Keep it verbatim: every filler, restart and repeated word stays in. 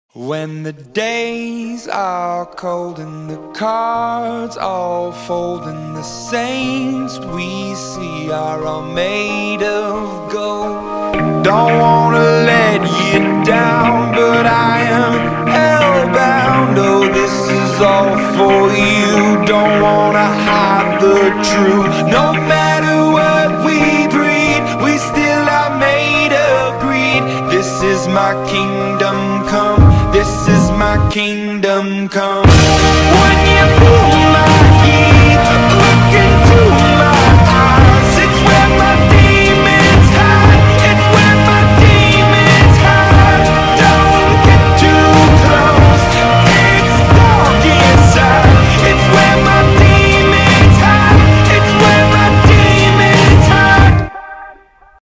When the days are cold and the cards all fold and the saints we see are all made of gold, don't wanna let you down, but I am hellbound. Oh, this is all for you. Don't wanna hide the truth. No matter what we breed, we still are made of greed. This is my kingdom come. This is my kingdom come.